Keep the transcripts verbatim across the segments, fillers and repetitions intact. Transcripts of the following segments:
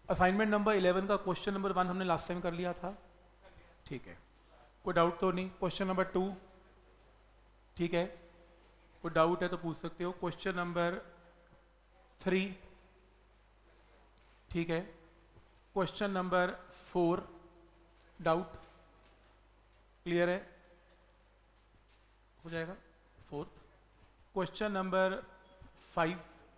Assignment number eleven का question number one हमने last time कर लिया था, ठीक है, कोई डाउट तो नहीं। क्वेश्चन नंबर टू, ठीक है, कोई डाउट है तो पूछ सकते हो। क्वेश्चन नंबर थ्री, ठीक है, question number four, doubt clear है, हो जाएगा। Fourth question number five,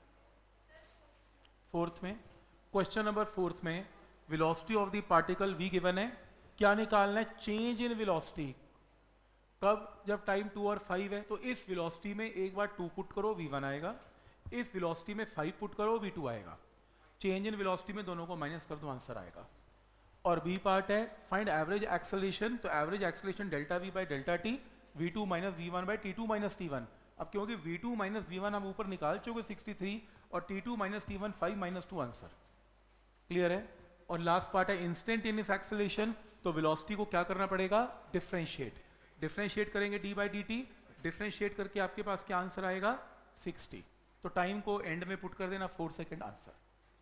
fourth में क्वेश्चन नंबर फोर्थ में velocity of the particle v given है, क्या निकालना है? Change in velocity. कब? जब टाइम टू और फाइव है, तो इस वेलोसिटी में एक बार टू पुट करो वी वन आएगा, इस वेलोसिटी में फाइव पुट करो वी टू आएगा। चेंज इन वेलोसिटी में दोनों को माइनस कर दो, आंसर आएगा। और बी पार्ट है फाइंड एवरेज एक्सेलरेशन, तो average acceleration delta V by delta T, V two minus V one by T two minus T one. अब क्योंकि V two minus V one हम ऊपर निकाल चुके सिक्सटी थ्री और T two minus T one five minus two, answer clear है। और last part है इंस्टेंटेनियस एक्सेलरेशन, तो वेलोसिटी को क्या करना पड़ेगा? डिफरेंशिएट। डिफरेंशिएट करेंगे D by D T, differentiate करके आपके पास क्या आंसर आएगा? सिक्सटी। तो टाइम को एंड में पुट कर देना, फोर सेकेंड, आंसर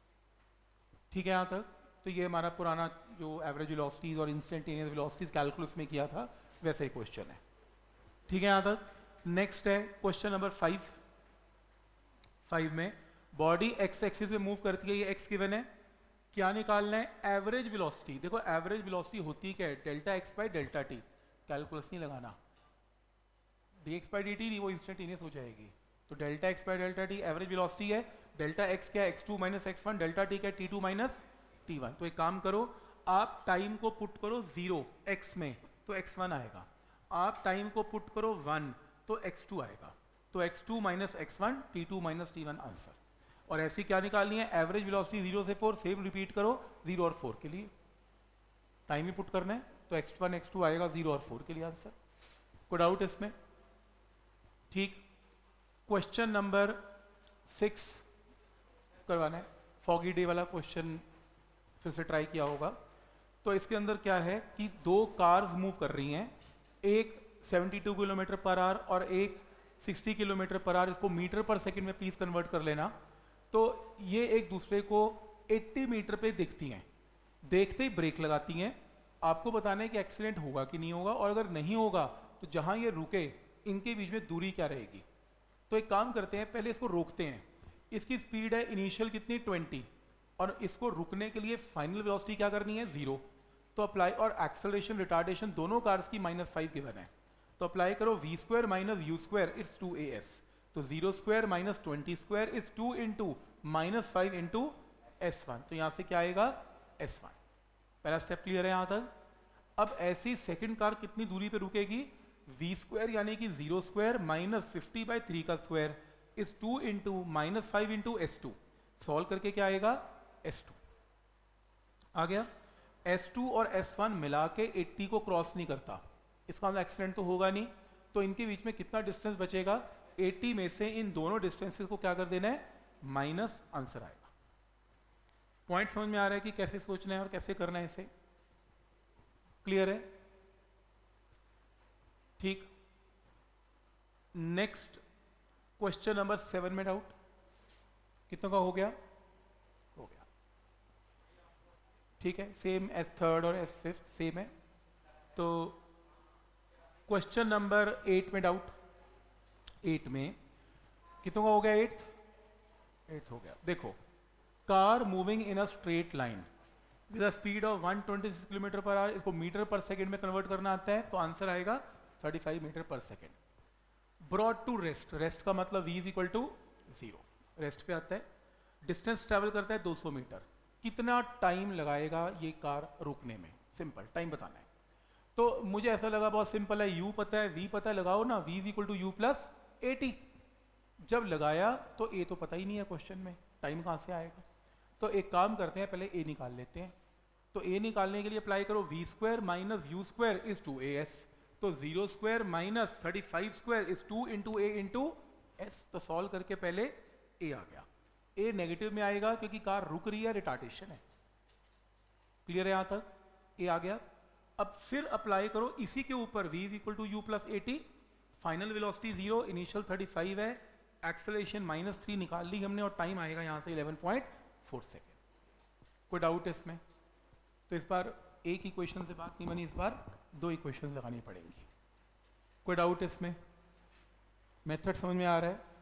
ठीक है यहाँ तक। तो ये हमारा पुराना जो एवरेज वेलोसिटीज और इंस्टेंटेनियस वेलोसिटीज कैलकुलस में किया था वैसा ही क्वेश्चन है, ठीक है यहाँ तक। नेक्स्ट है क्वेश्चन नंबर फाइव। फाइव में बॉडी एक्स एक्सिस में मूव करती है, ये एक्स गिवन है, क्या निकालना है? Average velocity. देखो एवरेज वेलोसिटी होती क्या है? Delta X by delta T. Calculus नहीं लगाना, D X by D T वो इंस्टेंटेनियस हो जाएगी। तो delta X by delta T average velocity है। डेल्टा एक्स क्या है? X two minus X one, delta T क्या है? T two minus T one. तो एक काम करो, आप टाइम को पुट करो जीरो एक्स में, तो एक्स वन आएगा। आप टाइम को पुट करो वन, तो एक्स टू आएगा। तो X two minus X one, T two minus T one, answer. और ऐसी क्या निकालनी है? एवरेज वेलोसिटी जीरो से फोर, सेम रिपीट करो जीरो और फोर के लिए, टाइम ही पुट करना है, तो एक्स वन एक्स टू आएगा जीरो और फोर के लिए, आंसर। कोई डाउट इसमें? ठीक। क्वेश्चन नंबर सिक्स करवाना है, फॉगी डे वाला क्वेश्चन फिर से ट्राई किया होगा। तो इसके अंदर क्या है कि दो कार्स मूव कर रही हैं, एक seventy two kilometre per hour और एक सिक्सटी किलोमीटर पर आवर। इसको मीटर पर सेकंड में प्लीज कन्वर्ट कर लेना। तो ये एक दूसरे को अस्सी मीटर पे दिखती हैं, देखते ही ब्रेक लगाती हैं। आपको बताना है कि एक्सीडेंट होगा कि नहीं होगा, और अगर नहीं होगा तो जहां ये रुके इनके बीच में दूरी क्या रहेगी। तो एक काम करते हैं, पहले इसको रोकते हैं। इसकी स्पीड है इनिशियल कितनी? ट्वेंटी, और इसको रुकने के लिए फाइनल वेलोसिटी क्या करनी है? जीरो। तो अप्लाई, और एक्सेलरेशन रिटार्डेशन दोनों कार्स की माइनस फाइव गिवन है, तो अप्लाई करो V square minus you square, it's two A S. तो zero square minus twenty square is two into minus five into S one. तो यहां से क्या आएगा? S one. पहला स्टेप क्लियर है यहां तक। अब ऐसी सेकंड कार कितनी दूरी पे रुकेगी? वी स्क्वायर यानी कि zero square minus fifty by three का square is two into minus five into S two. Solve करके क्या आएगा? एस टू आ गया। एस टू और एस वन मिला के अस्सी को क्रॉस नहीं करता, इसका मतलब एक्सीडेंट तो होगा नहीं। तो इनके बीच में कितना डिस्टेंस बचेगा? अस्सी में से इन दोनों डिस्टेंसेस को क्या कर देना है? माइनस, आंसर आएगा। पॉइंट समझ में आ रहा है कि कैसे सोचना है और कैसे करना है इसे? क्लियर है? ठीक। नेक्स्ट क्वेश्चन नंबर सेवन में डाउट कितनों का हो गया? हो गया, ठीक है। सेम एस थर्ड और एस फिफ्थ सेम है। तो क्वेश्चन नंबर एट में डाउट, एट में कितनों का हो गया? एट्थ, एट्थ हो गया। देखो, car moving in a straight line with a speed of one twenty six kilometre per hour, इसको मीटर पर सेकंड में कन्वर्ट करना आता है, तो आंसर आएगा thirty five metre per second. Brought to rest, rest का मतलब v is equal to zero, rest पे आता है। डिस्टेंस ट्रेवल करता है दो सौ मीटर, कितना टाइम लगाएगा ये कार रुकने में? सिंपल टाइम बताना है। तो मुझे ऐसा लगा बहुत सिंपल है, u पता है, v पता है, लगाओ ना, v is equal to you plus AT. जब लगाया तो a तो पता ही नहीं है क्वेश्चन में, टाइम कहां से आएगा? तो एक काम करते हैं, पहले a निकाल लेते हैं। तो a निकालने के लिए अप्लाई करो v square minus you square is two A S. तो zero square minus thirty five square is two into a into s. तो सॉल्व करके पहले a आ गया। a नेगेटिव में आएगा क्योंकि कार रुक रही है, रिटार्डेशन है। क्लियर है यहां तक? a आ गया। अब फिर अप्लाई करो इसी के ऊपर v is equal to you plus a t. Final velocity zero, initial thirty five है, एक्सेलरेशन माइनस थ्री निकाल ली हमने, और टाइम आएगा यहां से इलेवन पॉइंट फोर सेकेंड। कोई डाउट है इसमें? तो इस बार एक इक्वेशन से बात नहीं बनी, इस बार दो इक्वेशन लगानी पड़ेंगी। कोई डाउट है इसमें? मेथड समझ में आ रहा है?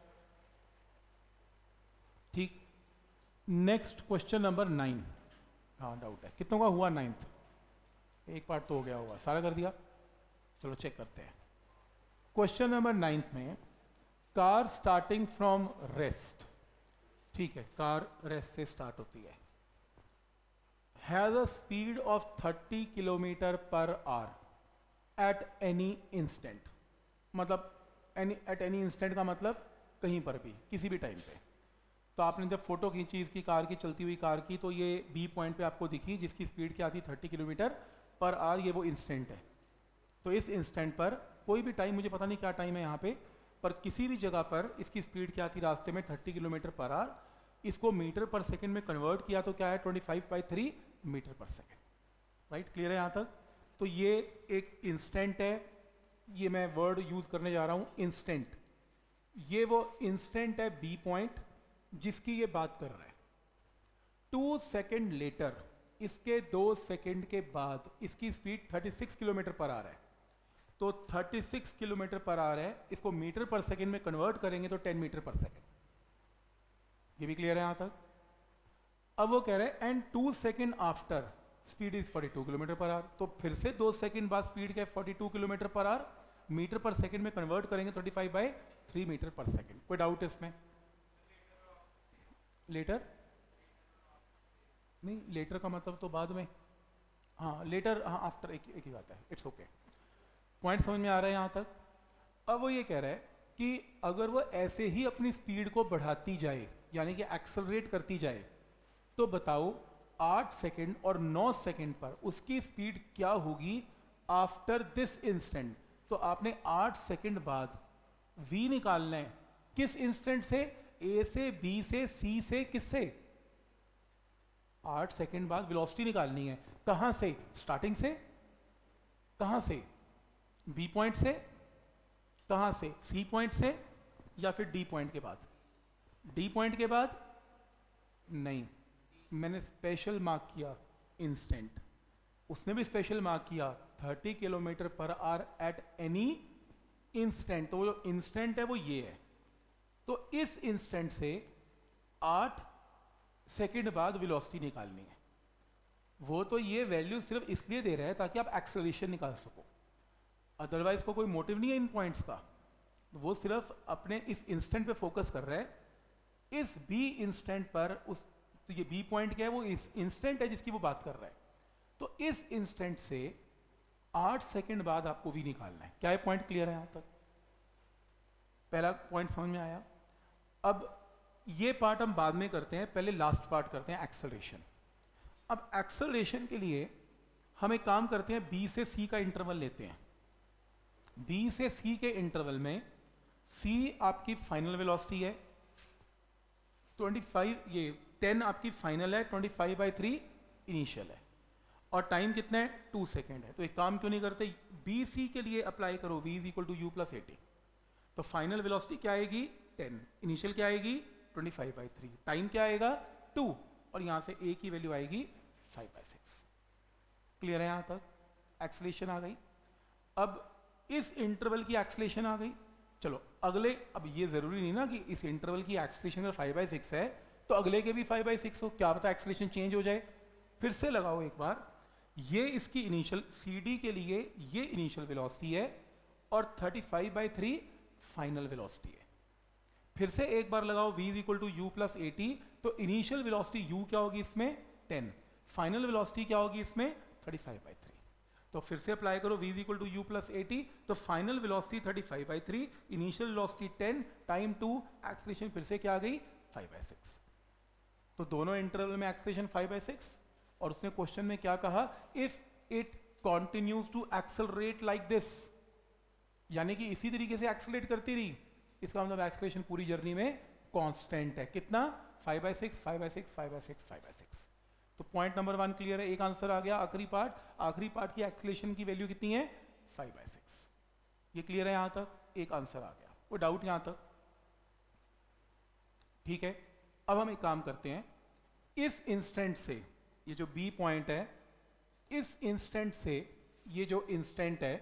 ठीक। Next question number nine. हाँ डाउट है, कितनों का हुआ नाइन्थ? एक पार्ट तो हो गया होगा, सारा कर दिया? चलो चेक करते हैं। क्वेश्चन नंबर नाइन्थ में कार स्टार्टिंग फ्रॉम रेस्ट, ठीक है, कार रेस्ट से स्टार्ट होती है, has a speed of thirty kilometre per hour at any instant. मतलब एनी एट एनी इंस्टेंट का मतलब कहीं पर भी, किसी भी टाइम पे। तो आपने जब फोटो खींची इसकी कार की, चलती हुई कार की, तो ये बी पॉइंट पे आपको दिखी जिसकी स्पीड क्या थी, थर्टी किलोमीटर पर आवर। ये वो इंस्टेंट है। तो इस इंस्टेंट पर कोई भी टाइम, मुझे पता नहीं क्या टाइम है यहाँ पे, पर किसी भी जगह पर इसकी स्पीड क्या थी रास्ते में, थर्टी किलोमीटर पर आवर। इसको मीटर पर सेकंड में कन्वर्ट किया तो क्या है, twenty five by three metre per second. Right, clear है यहाँ तक? तो ये एक इंस्टेंट है, ये मैं वर्ड यूज करने जा रहा हूँ इंस्टेंट। ये वो इंस्टेंट है बी पॉइंट जिसकी ये बात कर रहा है। टू सेकेंड लेटर, इसके दो सेकेंड के बाद इसकी स्पीड थर्टी सिक्स किलोमीटर पर आ रहा है। तो थर्टी सिक्स किलोमीटर पर आ रहा है, इसको मीटर पर सेकंड में कन्वर्ट करेंगे तो टेन मीटर पर सेकंड। ये भी क्लियर है यहां तक? अब वो कह रहे हैं and two second after speed is forty two kilometre per hour. तो फिर से दो सेकंड बाद स्पीड क्या है, forty two kilometre per hour, metre per second में कन्वर्ट करेंगे thirty five by three metre per second. कोई डाउट है इसमें? लेटर नहीं, लेटर का मतलब तो बाद में, हाँ लेटर, हाँ आफ्टर, एक, एक ही बात है, इट्स ओके। पॉइंट समझ में आ रहा है यहाँ तक? अब वो ये कह रहा है कि अगर वो ऐसे ही अपनी स्पीड को बढ़ाती जाए, यानी कि एक्सेलरेट करती जाए, तो बताओ आठ सेकंड और नौ सेकंड पर उसकी स्पीड क्या होगी आफ्टर दिस इंस्टेंट। तो आपने आठ सेकंड बाद v निकालना है। किस इंस्टेंट से? a से, b से, c से, किससे? आठ सेकंड बाद वेलोसिटी निकालनी है। कहां से? स्टार्टिंग से। कहां से? b पॉइंट से। कहां से? c पॉइंट से, या फिर d पॉइंट के बाद? d पॉइंट के बाद नहीं, मैंने स्पेशल मार्क किया इंस्टेंट, उसने भी स्पेशल मार्क किया thirty kilometre per hour at any instant. तो वो जो इंस्टेंट है वो ये है। तो इस इंस्टेंट से आठ सेकंड बाद वेलोसिटी निकालनी है। वो तो ये वैल्यू सिर्फ इसलिए दे रहा है ताकि आप एक्सेलरेशन निकाल सको, अदरवाइज को कोई मोटिव नहीं है इन पॉइंट्स का। वो सिर्फ अपने इस इंस्टेंट पे फोकस कर रहा है। इस बी इंस्टेंट पर उस, तो ये बी पॉइंट क्या है, वो इस इंस्टेंट है जिसकी वो बात कर रहा है। तो इस इंस्टेंट से आठ सेकंड बाद आपको वी निकालना है। क्या ये पॉइंट क्लियर है यहां तक? पहला पॉइंट समझ में आया? अब ये पार्ट हम बाद में करते हैं, पहले लास्ट पार्ट करते हैं, एक्सेलरेशन। अब एक्सेलरेशन के लिए हम एक काम करते हैं, बी से सी का इंटरवल लेते हैं। बी से सी के इंटरवल में सी आपकी फाइनल वेलोसिटी है ट्वेंटी फाइव, ये टेन आपकी फाइनल है, twenty five by three initial है, और टाइम कितना है, टू सेकेंड है। तो एक काम क्यों नहीं करते, बी सी के लिए अप्लाई करो v is equal to you plus a t. तो फाइनल वेलोसिटी क्या आएगी, टेन, इनिशियल क्या आएगी, twenty five by three, time क्या आएगा, टू, और यहां से a की वैल्यू आएगी फाइव बाई सिक्स। क्लियर है यहां तक? एक्सेलरेशन आ गई। अब इस इंटरवल की एक्सेलरेशन आ गई। चलो अगले, अब ये जरूरी नहीं ना कि इस इंटरवल की एक्सेलरेशन अगर फाइव बाई सिक्स है तो अगले के भी फाइव बाई सिक्स हो, क्या पता एक्सेलरेशन चेंज हो जाए। फिर से लगाओ एक बार, ये इसकी इनिशियल C D के लिए ये इनिशियल वेलोसिटी है और thirty five by three final velocity है। फिर से एक बार लगाओ v is equal to you plus a t. तो इनिशियल वेलोसिटी u क्या होगी इसमें, टेन, फाइनल वेलोसिटी क्या होगी इसमें, थर्टी फाइव बाई थ्री। तो फिर से अप्लाई करो v is equal to you plus a t. तो final velocity thirty five by three, initial velocity ten, time two, acceleration फिर से क्या आ गई, फाइव बाई सिक्स। तो दोनों इंटरवल में एक्सेलरेशन फाइव बाई सिक्स। और उसने क्वेश्चन में क्या कहा, if it continues to accelerate like this, यानी कि इसी तरीके से एक्सेलरेट करती रही, इसका मतलब एक्सेलरेशन पूरी जर्नी में कांस्टेंट है। कितना, five by six, five by six, five by six, five by six. तो पॉइंट नंबर वन क्लियर है, एक आंसर आ गया। आखिरी पार्ट, आखिरी पार्ट की एक्सेलरेशन की वैल्यू कितनी है, फाइव बाई सिक्स। ये क्लियर है यहां तक, एक आंसर आ गया। कोई डाउट यहां तक? ठीक है। अब हम एक काम करते हैं, इस इंस्टेंट से, ये जो बी पॉइंट है, इस इंस्टेंट से, ये जो इंस्टेंट है,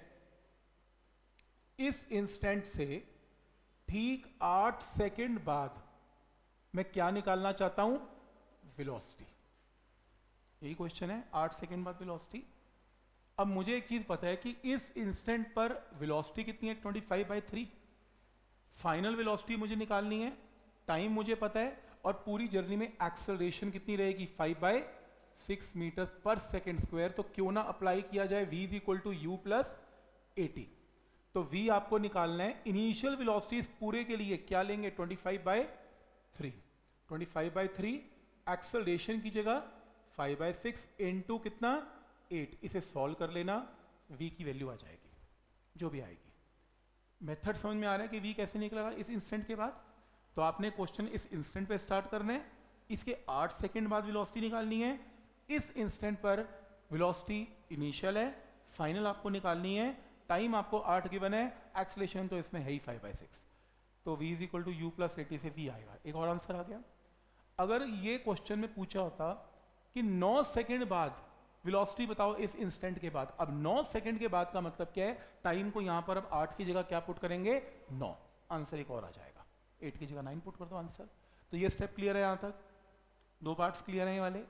इस इंस्टेंट से ठीक आठ सेकंड बाद मैं क्या निकालना चाहता हूं? वेलोसिटी। यही क्वेश्चन है, आठ सेकंड बाद वेलोसिटी। अब मुझे एक चीज पता है कि इस इंस्टेंट पर वेलोसिटी कितनी है? Twenty five by three. Final velocity मुझे निकालनी है, टाइम मुझे पता है, और पूरी जर्नी में एक्सेलरेशन कितनी रहेगी? फाइव बाई सिक्स मीटर पर सेकेंड स्क्वायर। तो क्यों ना अप्लाई किया जाए v is equal to you plus a t. तो v आपको निकालना है। इनिशियल वेलोसिटी इस पूरे के लिए क्या लेंगे? Twenty five by three. Twenty five by three, acceleration की जगह फाइव बाई सिक्स इंटू कितना? एट। इसे सॉल्व कर लेना, v की वैल्यू आ जाएगी जो भी आएगी। मेथड समझ में आ रहा है कि v कैसे निकलेगा इस इंस्टेंट के बाद? तो आपने क्वेश्चन इस इंस्टेंट पे स्टार्ट करना है, इसके आठ सेकंड बाद वेलोसिटी निकालनी है। इस इंस्टेंट पर वेलोसिटी इनिशियल है, फाइनल आपको निकालनी है, टाइम आपको आठ गिवन है, एक्सेलरेशन तो इसमें है ही फाइव बाई सिक्स। तो v is equal to you plus a t से v आएगा। एक और आंसर आ गया। अगर ये क्वेश्चन में पूछा होता कि नौ सेकंड बाद वेलोसिटी बताओ इस इंस्टेंट के बाद, अब नौ सेकंड के बाद का मतलब क्या है? टाइम को यहां पर अब आठ की जगह क्या पुट करेंगे? नौ। आंसर एक और आ जाएगा, एट की जगह नाइन पुट कर दो आंसर। तो ये स्टेप क्लियर है, यहां तक दो पार्ट्स क्लियर हैं ये वाले,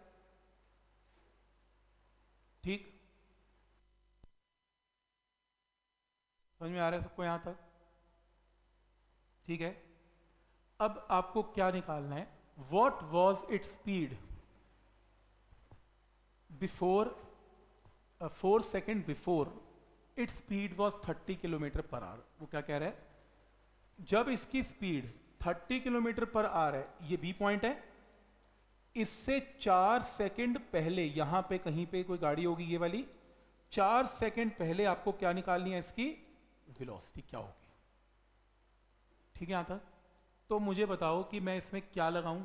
ठीक? समझ में आ रहा है सबको यहां तक? ठीक है। अब आपको क्या निकालना है? What was its speed before, four second before its speed was thirty kilometre per hour. वो क्या कह रहा है? जब इसकी speed thirty kilometre per hour है, ये बी पॉइंट है, इससे चार सेकंड पहले यहां पे कहीं पे कोई गाड़ी होगी ये वाली, चार सेकंड पहले आपको क्या निकालनी है? इसकी वेलोसिटी क्या होगी। ठीक है यहां तक? तो मुझे बताओ कि मैं इसमें क्या लगाऊं?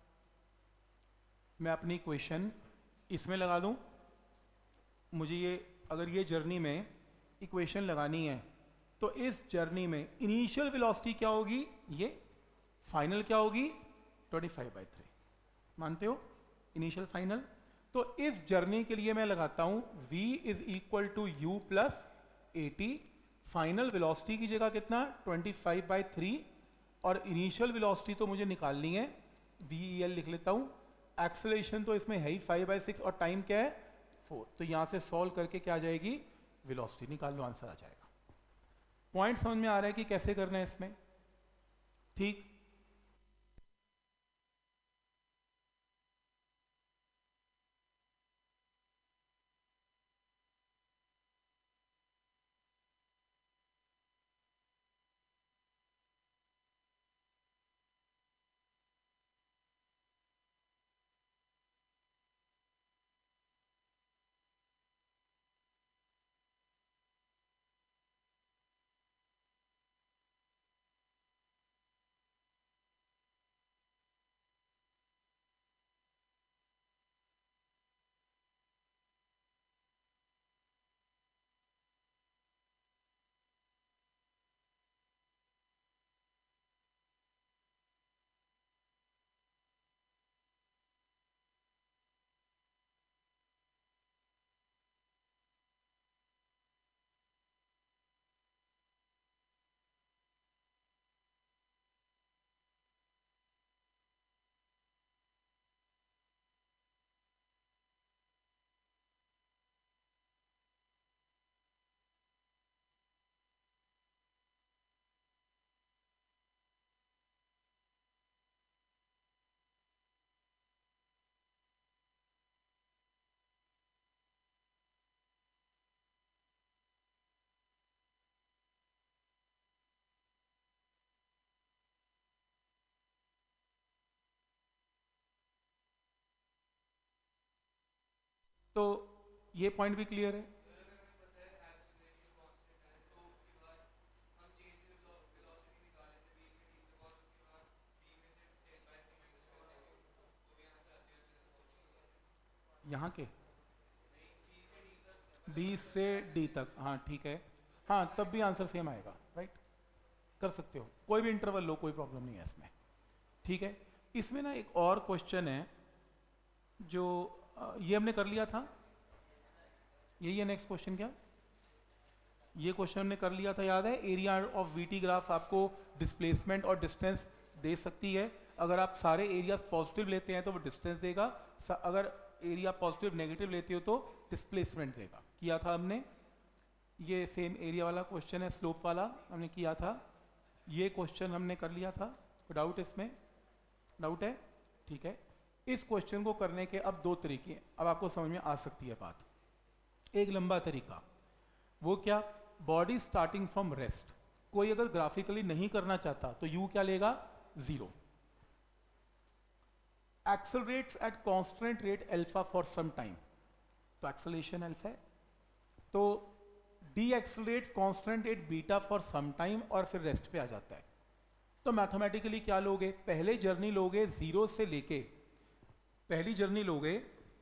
मैं अपनी इक्वेशन इसमें लगा दूं। मुझे ये, अगर ये जर्नी में इक्वेशन लगानी है तो इस जर्नी में इनिशियल वेलोसिटी क्या होगी? ये। फाइनल क्या होगी? Twenty five by three. मानते हो? Initial final. तो इस जर्नी के लिए मैं लगाता हूं v is equal to you plus a t. Final velocity की जगह कितना? Twenty five by three. और इनिशियल वेलोसिटी तो मुझे निकालनी है, वी एल लिख लेता हूं। एक्सेलरेशन तो इसमें है ही फाइव बाई सिक्स, और टाइम क्या है? फोर। तो यहां से सॉल्व करके क्या आ जाएगी? वेलोसिटी निकाल लो, आंसर आ जाएगा। पॉइंट समझ में आ रहा है कि कैसे करना है इसमें? ठीक। तो ये पॉइंट भी क्लियर है। यहाँ के बी से डी तक, हाँ ठीक है, हाँ तब भी आंसर सेम आएगा, राइट? कर सकते हो, कोई भी इंटरवल लो, कोई प्रॉब्लम नहीं है इसमें। ठीक है। इसमें ना एक और क्वेश्चन है जो ये हमने कर लिया था, यही है नेक्स्ट क्वेश्चन क्या? ये क्वेश्चन हमने कर लिया था, याद है? एरिया ऑफ वीटी ग्राफ आपको डिस्प्लेसमेंट और डिस्टेंस दे सकती है। अगर आप सारे एरियाज पॉजिटिव लेते हैं तो वो डिस्टेंस देगा, अगर एरिया पॉजिटिव नेगेटिव लेते हो तो डिस्प्लेसमेंट देगा। किया था हमने, ये सेम एरिया वाला क्वेश्चन है, स्लोप वाला हमने किया था। ये क्वेश्चन हमने कर लिया था, कोई डाउट इसमें? डाउट है? ठीक है। इस क्वेश्चन को करने के अब दो तरीके हैं, अब आपको समझ में आ सकती है बात। एक लंबा तरीका, वो क्या? Body starting from rest. कोई अगर ग्राफिकली नहीं करना चाहता तो यू क्या लेगा? Zero. Accelerates at constant rate alpha for some time, तो एक्सेलरेशन अल्फा है, तो de accelerates constant rate beta for some time और फिर रेस्ट पे आ जाता है। तो मैथमेटिकली क्या लोगे? पहले जर्नी लोगे जीरो से लेके, पहली जर्नी लोगे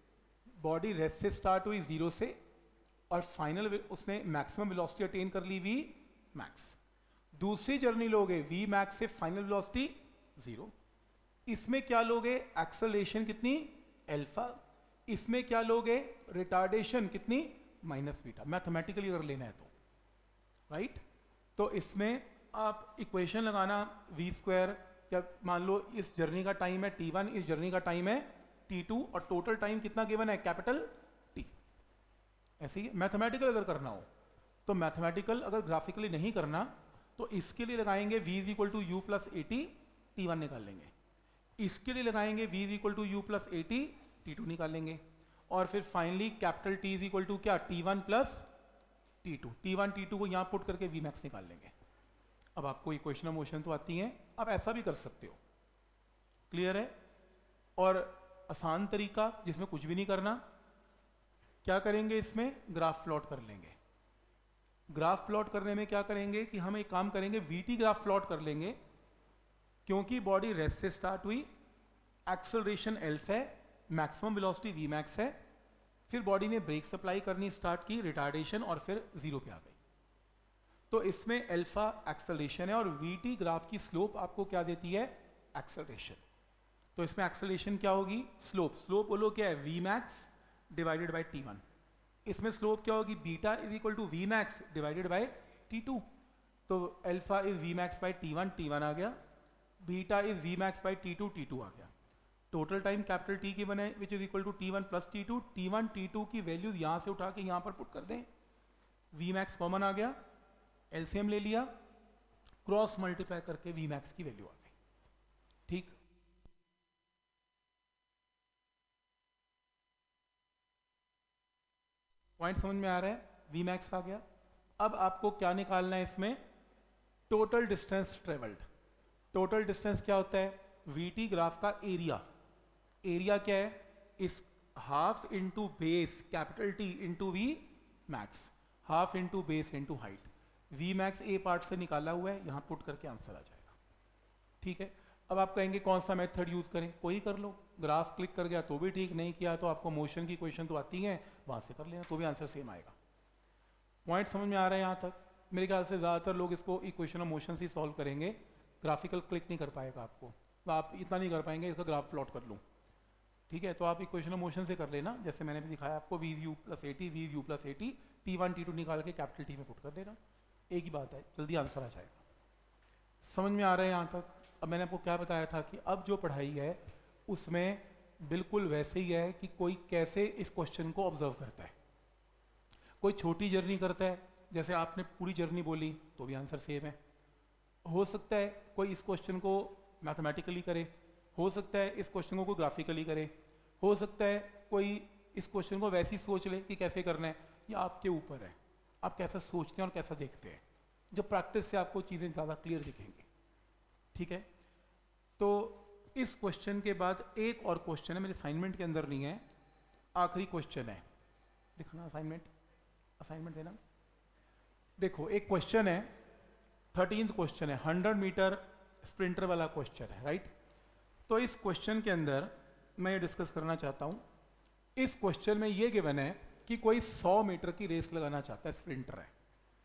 बॉडी रेस्ट से स्टार्ट हुई जीरो से और फाइनल उसने मैक्सिमम वेलोसिटी अटेन कर ली वी मैक्स। दूसरी जर्नी लोगे वी मैक्स से फाइनल वेलोसिटी जीरो। इसमें क्या लोगे? एक्सेलरेशन कितनी? अल्फा। इसमें क्या लोगे? रिटार्डेशन कितनी? Minus beta. मैथमेटिकली अगर लेना है तो, राइट? तो इसमें आप इक्वेशन लगाना वी स्क्वायर, क्या मान लो इस जर्नी का टाइम है टी वन, इस जर्नी का टाइम है टी टू और टोटल टाइम कितना गिवन है? Capital T. ऐसे ही मैथमेटिकल अगर करना हो तो, मैथमेटिकल अगर ग्राफिकली नहीं करना तो इसके लिए लगाएंगे v is equal to you plus a t, t one निकाल लेंगे। इसके लिए लगाएंगे v is equal to you plus a t, t two निकाल लेंगे। और फिर finally capital T is equal to क्या? T one plus t two. T one T two को यहाँ पुट करके v मैक्स निकाल लेंगे। अब आपको इक्वेशन ऑफ मोशन तो आती है, आप ऐसा भी कर सकते हो। क्लियर है? और आसान तरीका जिसमें कुछ भी नहीं करना, क्या करेंगे? इसमें ग्राफ प्लॉट कर लेंगे। ग्राफ प्लॉट करने में क्या करेंगे कि हम एक काम करेंगे, वीटी ग्राफ प्लॉट कर लेंगे, क्योंकि बॉडी रेस्ट से स्टार्ट हुई, एक्सेलरेशन अल्फा है, मैक्सिमम वेलोसिटी वी मैक्स है, फिर बॉडी ने ब्रेक सप्लाई करनी स्टार्ट की, रिटार्डेशन, और फिर जीरो पे आ गई। तो इसमें अल्फा एक्सेलरेशन है और वीटी ग्राफ की स्लोप आपको क्या देती है? एक्सेलरेशन। तो इसमें एक्सेलरेशन क्या होगी? स्लोप। स्लोप बोलो क्या है? V max divided by t one. इसमें स्लोप क्या होगी? Beta is equal to v max divided by t two. तो alpha is v max by t one, t one आ गया, beta is v max by t two, t two आ गया। Total time capital T की बने which is equal to t one plus t two. T one T two की values यहां से उठा के यहां पर पुट कर दें, वी मैक्स कॉमन आ गया, एलसीएम ले लिया, क्रॉस मल्टीप्लाई करके वी मैक्स की वैल्यू आ गई। ठीक? पॉइंट समझ में आ रहा है? वी मैक्स आ गया। अब आपको क्या निकालना है इसमें? Total distance travelled. Total distance क्या होता है? वीटी ग्राफ का एरिया। एरिया क्या है? इस half into base capital T into v max, half into base into height. V max a part से निकाला हुआ है, यहां पुट करके आंसर आ जाएगा। ठीक है? अब आप कहेंगे कौन सा मेथड यूज करें? कोई कर लो। ग्राफ क्लिक कर गया तो भी ठीक, नहीं किया तो आपको मोशन की क्वेश्चन तो आती है, वहां से कर लेना, तो भी आंसर सेम आएगा। पॉइंट समझ में आ रहा है यहां तक? मेरे ख्याल से ज्यादातर लोग इसको इक्वेशन ऑफ मोशन से सॉल्व करेंगे, ग्राफिकल क्लिक नहीं कर पाएगा आपको, तो आप इतना नहीं कर पाएंगे इसका ग्राफ प्लॉट कर लूँ। ठीक है? तो आप इक्वेशन ऑफ मोशन से कर लेना, जैसे मैंने भी दिखाया आपको, v u plus a t, v u plus a t, t one T two निकाल के कैपिटल टी में पुट कर देना, एक ही बात है, जल्दी आंसर आ जाएगा। समझ में आ रहा है यहाँ तक? अब मैंने आपको क्या बताया था कि अब जो पढ़ाई है उसमें बिल्कुल वैसे ही है कि कोई कैसे इस क्वेश्चन को ऑब्जर्व करता है। कोई छोटी जर्नी करता है, जैसे आपने पूरी जर्नी बोली तो भी आंसर सेम है। हो सकता है कोई इस क्वेश्चन को मैथमेटिकली करे, हो सकता है इस क्वेश्चन को कोई ग्राफिकली करे, हो सकता है कोई इस क्वेश्चन को वैसे ही सोच ले कि कैसे करना है, ये आपके ऊपर है, आप कैसा सोचते हैं और कैसा देखते हैं। जो प्रैक्टिस से आपको चीज़ें ज़्यादा क्लियर दिखेंगी। ठीक है? तो इस क्वेश्चन के बाद एक और क्वेश्चन है, मेरे असाइनमेंट के अंदर नहीं है, आखिरी क्वेश्चन है, दिखाना असाइनमेंट, असाइनमेंट देना। देखो एक क्वेश्चन है, थर्टीन्थ क्वेश्चन है, हंड्रेड मीटर स्प्रिंटर वाला क्वेश्चन है, राइट? तो इस क्वेश्चन के अंदर मैं ये डिस्कस करना चाहता हूँ, इस क्वेश्चन में ये गिवन है कि कोई सौ मीटर की रेस लगाना चाहता है, स्प्रिंटर है,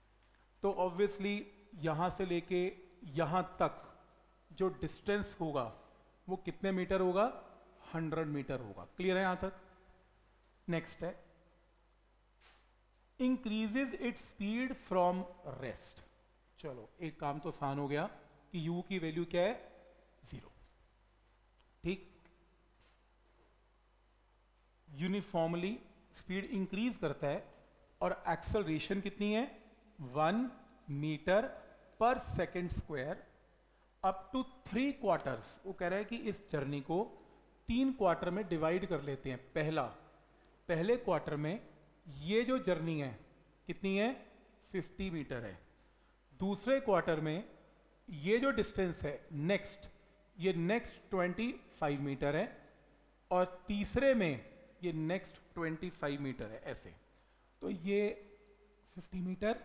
तो ऑब्वियसली यहाँ से लेके यहाँ तक जो डिस्टेंस होगा वो कितने मीटर होगा? हंड्रेड मीटर होगा। क्लियर है यहाँ तक? नेक्स्ट है increases its speed from rest. चलो एक काम तो आसान हो गया कि u की वैल्यू क्या है, जीरो। ठीक, यूनिफॉर्मली स्पीड इंक्रीज करता है और एक्सेलरेशन कितनी है, वन मीटर पर second square up to three quarters. वो कह रहा है कि इस जर्नी को तीन क्वार्टर में डिवाइड कर लेते हैं। पहला, पहले क्वार्टर में ये जो जर्नी है कितनी है, फिफ्टी मीटर है। दूसरे क्वार्टर में ये जो डिस्टेंस है नेक्स्ट, ये नेक्स्ट ट्वेंटी फाइव मीटर है। और तीसरे में ये नेक्स्ट ट्वेंटी फाइव मीटर है। ऐसे तो ये fifty metre,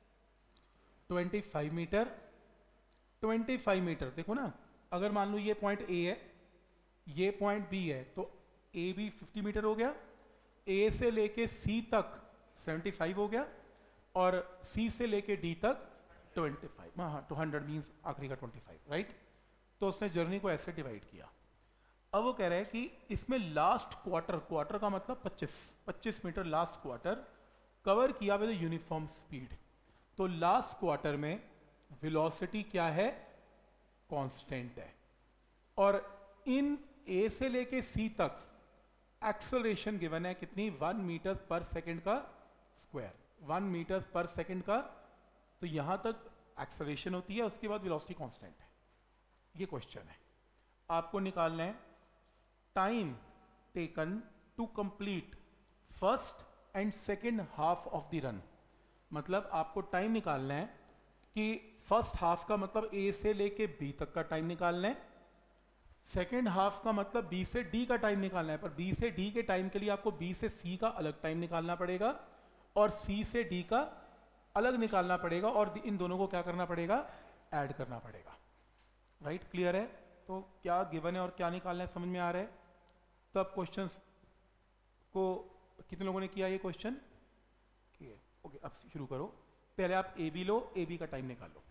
twenty five metre, twenty five metre. देखो ना, अगर मान लो ये पॉइंट ए है, ये पॉइंट बी है, तो ए बी फिफ्टी मीटर हो गया, ए से लेके सी तक सेवेंटी फाइव हो गया, और सी से लेके डी तक ट्वेंटी फाइव। हाँ, टू हंड्रेड मीन्स आखिरी का ट्वेंटी फाइव, राइट। तो उसने जर्नी को ऐसे डिवाइड किया। अब वो कह रहा है कि इसमें लास्ट क्वार्टर, क्वार्टर का मतलब पच्चीस पच्चीस मीटर लास्ट क्वार्टर कवर किया विद यूनिफॉर्म स्पीड। तो लास्ट क्वार्टर में वेलोसिटी क्या है, कांस्टेंट है। और इन ए से लेके सी तक एक्सेलरेशन गिवन है कितनी, वन मीटर पर सेकेंड का स्क्वायर, वन मीटर पर सेकेंड का। तो यहां तक एक्सेलरेशन होती है, उसके बाद वेलोसिटी कांस्टेंट है। ये क्वेश्चन है, आपको निकालना है time taken to complete first and second half of the run. मतलब आपको टाइम निकालना है कि फर्स्ट हाफ का मतलब ए से लेके बी तक का टाइम निकालना है, सेकेंड हाफ का मतलब बी से डी का टाइम निकालना है। पर बी से डी के टाइम के लिए आपको बी से सी का अलग टाइम निकालना पड़ेगा और सी से डी का अलग निकालना पड़ेगा, और इन दोनों को क्या करना पड़ेगा, ऐड करना पड़ेगा। राइट, क्लियर है। तो क्या गिवन है और क्या निकालना है समझ में आ रहा है। तो अब क्वेश्चंस को कितने लोगों ने किया ये क्वेश्चन, ओके। अब शुरू करो। पहले आप ए बी लो, ए बी का टाइम निकालो।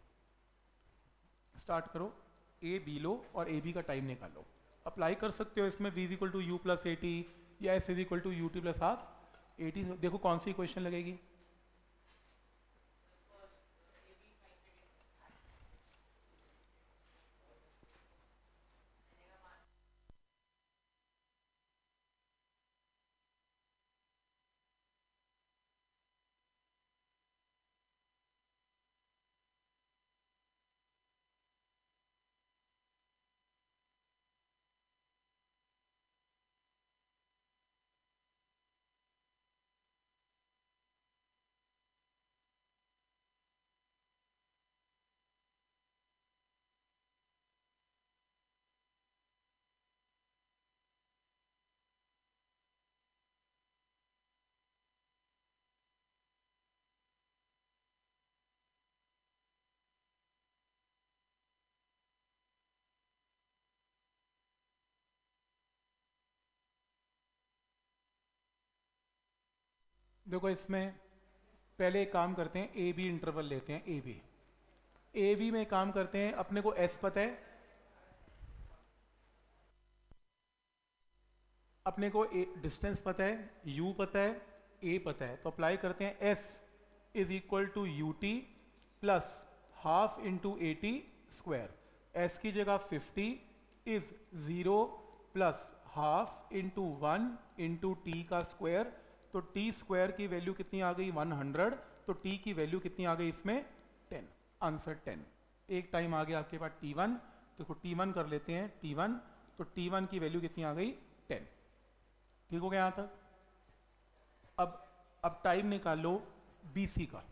स्टार्ट करो, ए बी लो और ए बी का टाइम निकालो। अप्लाई कर सकते हो इसमें v is equal to you plus a t या s is equal to u t plus half a t. देखो कौन सी क्वेश्चन लगेगी। देखो इसमें पहले एक काम करते हैं, ए बी इंटरवल लेते हैं। ए बी ए बी में काम करते हैं, अपने को एस पता है, अपने को डिस्टेंस पता है, यू पता है, ए पता है। तो अप्लाई करते हैं, s is equal to u t plus half into a t square. S की जगह fifty is zero plus half into one into t का स्क्वायर। तो टी स्क्वायर की वैल्यू कितनी आ गई, वन हंड्रेड। तो टी की वैल्यू कितनी आ गई इसमें, टेन। Answer ten. एक टाइम आ गया आपके पास टी वन, तो टी वन कर लेते हैं, टी वन। तो टी वन की वैल्यू कितनी आ गई, टेन। ठीक हो गया यहां तक। अब अब टाइम निकाल लो बीसी का।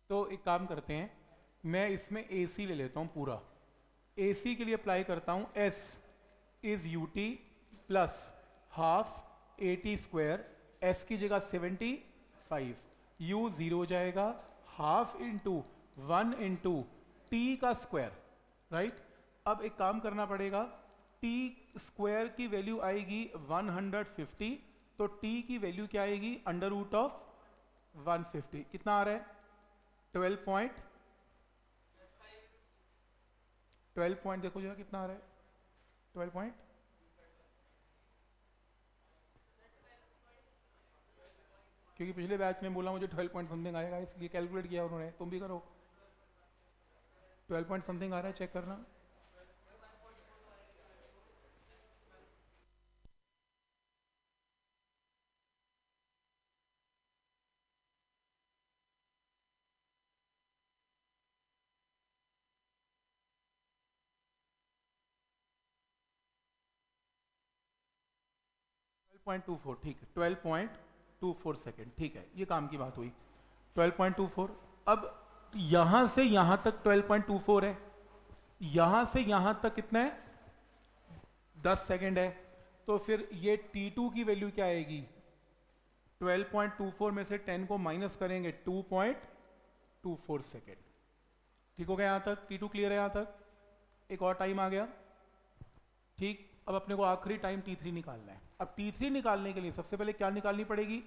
तो एक काम करते हैं, मैं इसमें ए सी ले लेता हूँ पूरा। ए सी के लिए अप्लाई करता हूँ, s is u t plus half a t square, s की जगह सेवेंटी फाइव, यू जीरो हो जाएगा, half into one into t का स्क्वायर, राइट। अब एक काम करना पड़ेगा, टी स्क्वायर की वैल्यू आएगी वन हंड्रेड फिफ्टी, तो टी की वैल्यू क्या आएगी, under root of one fifty, कितना आ रहा है, ट्वेल्व पॉइंट ट्वेल्व पॉइंट देखो जरा कितना आ रहा है, ट्वेल्व पॉइंट क्योंकि पिछले बैच में बोला मुझे ट्वेल्व पॉइंट समथिंग आएगा, इसलिए कैलकुलेट किया उन्होंने, तुम भी करो। ट्वेल्व पॉइंट समथिंग आ रहा है, चेक करना। ट्वेल्व पॉइंट टू फोर, ठीक है, twelve point two four second, ठीक है, ये काम की बात हुई, ट्वेल्व पॉइंट टू फोर। अब यहां से यहां तक ट्वेल्व पॉइंट टू फोर है, यहां से यहां तक कितना है, दस सेकेंड है, तो फिर ये टी टू की वैल्यू क्या आएगी, ट्वेल्व पॉइंट टू फोर में से टेन को माइनस करेंगे, two point two four second, ठीक हो गया यहां तक, टी टू क्लियर है यहां तक, एक और टाइम आ गया, ठीक। अब अपने को आखिरी टाइम टी थ्री निकालना है। अब टी थ्री निकालने के लिए सबसे पहले क्या निकालनी पड़ेगी,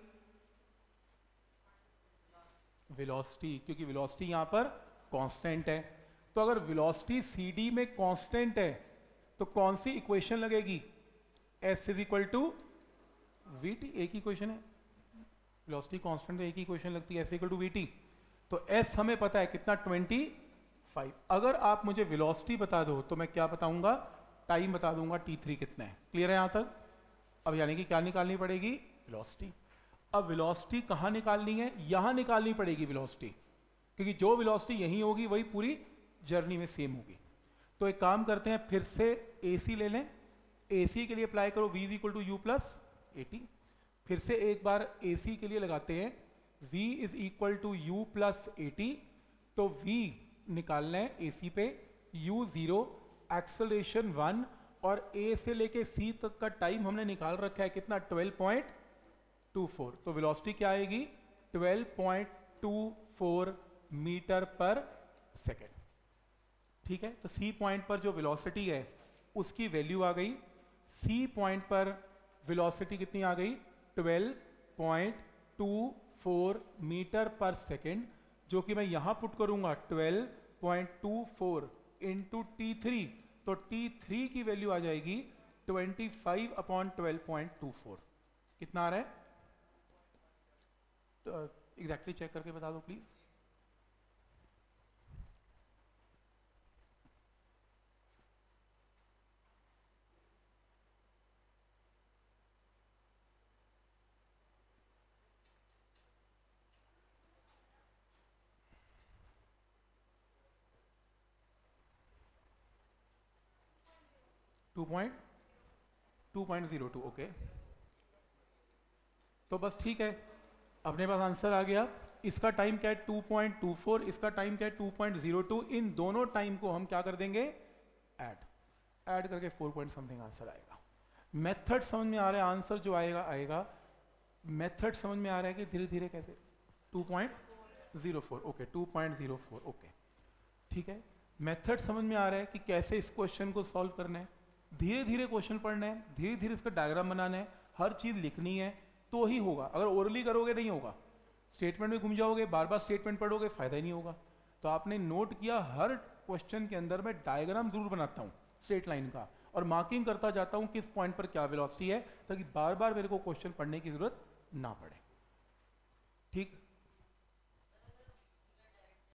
वेलोसिटी, क्योंकि वेलोसिटी यहां पर कांस्टेंट है। तो अगर वेलोसिटी सी डी में कांस्टेंट है तो कौन सी इक्वेशन लगेगी, s is equal to v t, एक ही इक्वेशन है, वेलोसिटी कांस्टेंट तो एक ही इक्वेशन लगती है, s equal to v t. तो एस हमें पता है कितना, ट्वेंटी फाइव। अगर आप मुझे वेलोसिटी बता दो तो मैं क्या बताऊंगा, टाइम बता दूंगा टी थ्री कितना है, क्लियर है यहां तक। अब यानी कि क्या निकालनी पड़ेगी, वेलोसिटी। अब वेलोसिटी कहां निकालनी है, यहां निकालनी पड़ेगी वेलोसिटी, क्योंकि जो वेलोसिटी यहीं होगी वही पूरी जर्नी में सेम होगी। तो एक काम करते हैं, फिर से एसी ले लें, एसी के लिए अप्लाई करो v is equal to you plus a t. फिर से एक बार एसी के लिए लगाते हैं, v is equal to you plus a t, तो v निकालना है एसी पे, u जीरो, एक्सेलरेशन वन, और a से लेके c तक का टाइम हमने निकाल रखा है कितना, ट्वेल्व पॉइंट टू फोर। तो वेलोसिटी क्या आएगी, twelve point two four meter पर सेकेंड, ठीक है। तो c पॉइंट पर जो वेलोसिटी है उसकी वैल्यू आ गई, c पॉइंट पर वेलोसिटी कितनी आ गई, twelve point two four meter पर सेकेंड, जो कि मैं यहां पुट करूंगा twelve point two four into t three, तो टी थ्री की वैल्यू आ जाएगी twenty five upon twelve point two four, कितना आ रहा है, तो एग्जैक्टली चेक करके बता दो please. Two point two point zero two, okay. तो बस ठीक है, अपने पास आंसर आ गया। इसका टाइम क्या है, टू पॉइंट टू फोर, इसका टाइम क्या है, टू पॉइंट जीरो टू। इन दोनों टाइम को हम क्या कर देंगे, ऐड ऐड करके फोर पॉइंट समथिंग आंसर आएगा। मेथड समझ में आ रहा है, आंसर जो आएगा आएगा। मेथड समझ में आ रहा है कि धीरे धीरे कैसे, two point zero four, okay, two point zero four, okay, ठीक है। मेथड समझ में आ रहा है कि कैसे इस क्वेश्चन को सॉल्व करना है। धीरे धीरे क्वेश्चन पढ़ना है, धीरे धीरे इसका डायग्राम बनाना है, हर चीज लिखनी है तो ही होगा। अगर ओरली करोगे नहीं होगा, स्टेटमेंट में घूम जाओगे, बार बार स्टेटमेंट पढ़ोगे, फायदा ही नहीं होगा। तो आपने नोट किया, हर क्वेश्चन के अंदर मैं डायग्राम जरूर बनाता हूँ स्ट्रेट लाइन का, और मार्किंग करता जाता हूँ किस पॉइंट पर क्या वेलोसिटी है, ताकि बार बार मेरे को क्वेश्चन पढ़ने की जरूरत ना पड़े, ठीक।